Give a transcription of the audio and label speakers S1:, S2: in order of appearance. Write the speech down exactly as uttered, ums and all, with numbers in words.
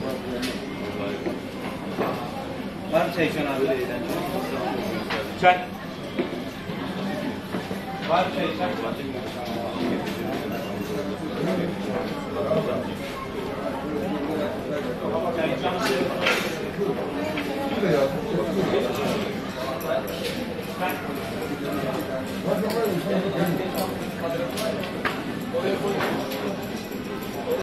S1: Var mı çay içen abi? Çay. Var mı çay içen? Çay içen.